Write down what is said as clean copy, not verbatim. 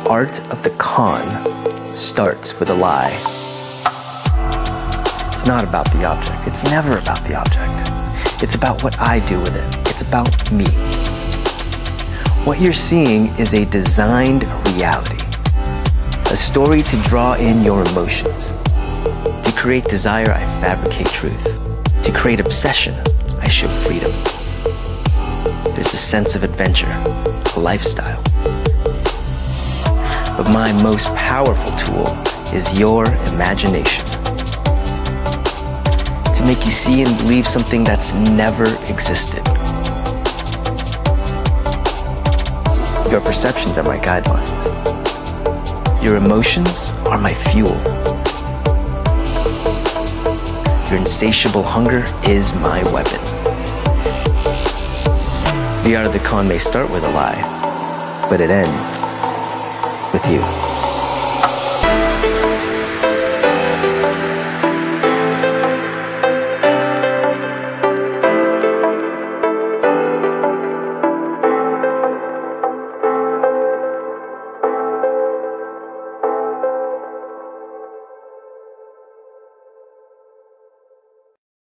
art of the con starts with a lie. It's not about the object. It's never about the object. It's about what I do with it. It's about me. What you're seeing is a designed reality, a story to draw in your emotions. To create desire, I fabricate truth. To create obsession, I show freedom. There's a sense of adventure, a lifestyle. But my most powerful tool is your imagination. To make you see and believe something that's never existed. Your perceptions are my guidelines. Your emotions are my fuel. Your insatiable hunger is my weapon. The art of the con may start with a lie, but it ends with you.